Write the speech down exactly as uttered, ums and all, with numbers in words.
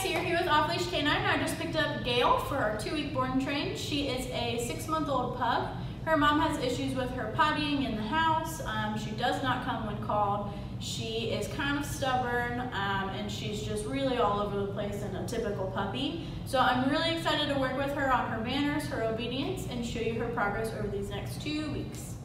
you're here with Off Leash K nine. I just picked up Gayle for our two-week board and train. She is a six-month-old pug. Her mom has issues with her pottying in the house. Um, she does not come when called. She is kind of stubborn, um, and she's just really all over the place in a typical puppy. So I'm really excited to work with her on her manners, her obedience, and show you her progress over these next two weeks.